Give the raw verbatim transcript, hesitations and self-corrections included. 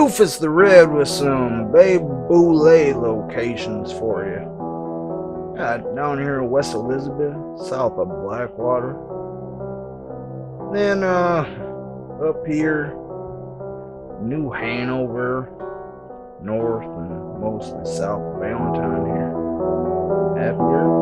Rufus the Red with some Bay Bolete locations for you. Uh, down here in West Elizabeth, south of Blackwater. Then uh, up here, New Hanover, north and mostly south of Valentine here. Happy